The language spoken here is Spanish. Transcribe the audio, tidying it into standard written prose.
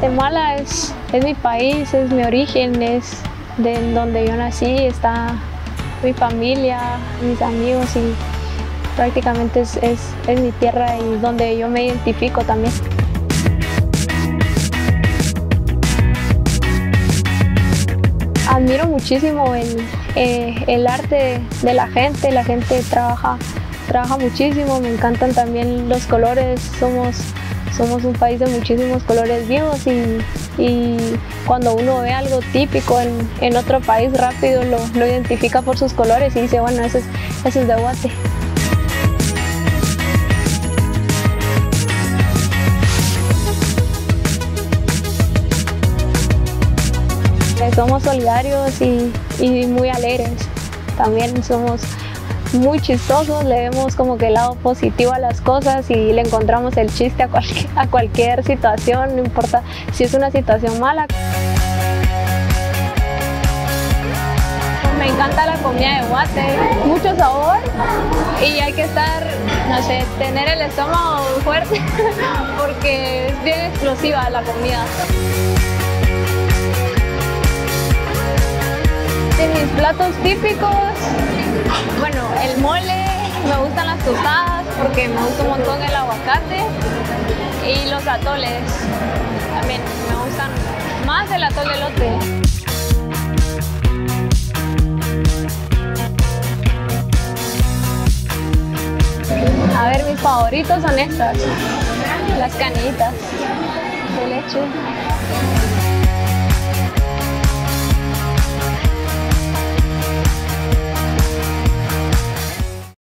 Guatemala es mi país, es mi origen, es de donde yo nací, está mi familia, mis amigos y prácticamente es mi tierra y donde yo me identifico también. Admiro muchísimo el arte de la gente trabaja muchísimo, me encantan también los colores, somos un país de muchísimos colores vivos y cuando uno ve algo típico en otro país rápido lo identifica por sus colores y dice, bueno, eso es de Guate. Somos solidarios y muy alegres, también somos muy chistosos, le vemos como que el lado positivo a las cosas y le encontramos el chiste a cualquier situación, no importa si es una situación mala. Me encanta la comida de Guate, mucho sabor y hay que estar, no sé, tener el estómago fuerte porque es bien explosiva la comida. Mis platos típicos, bueno, el mole, me gustan las tostadas porque me gusta un montón el aguacate y los atoles, también me gustan más el atole elote. A ver, mis favoritos son estas, las canillitas de leche.